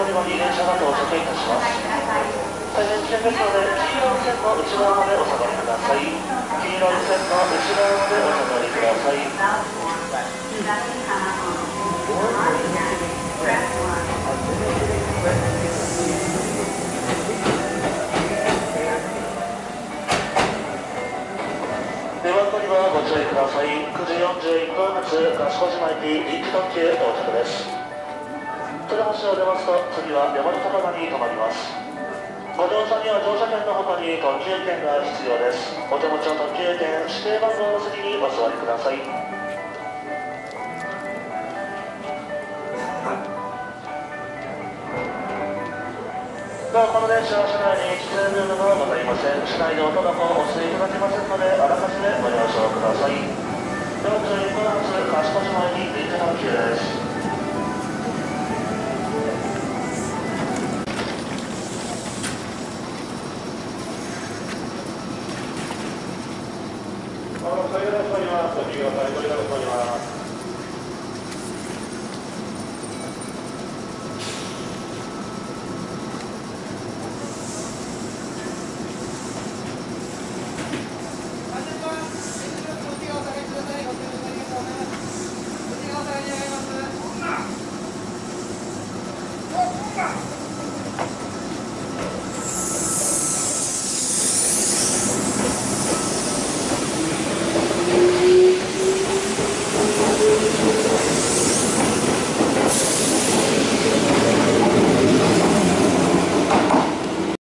り場に電車が到着いたします。大変危険ですので、黄色い線の内側までお下がりください。黄色い線の内側までお下がりください。出番乗り場ご注意ください。9時41分発、賢島駅臨時特急到着です。鶴橋を出ますと、次は山手高田に停まります。ご乗車には乗車券の他に特急券が必要です。お手持ちの特急券、指定番号の席にお座りください。この電車は車内に喫煙ルームがございません。車内でおタバコをお吸いいただけませんので、あらかじめご了承ください。41分発、賢島駅臨時特急です。お乗りください。ご利用ください。ご利用ください。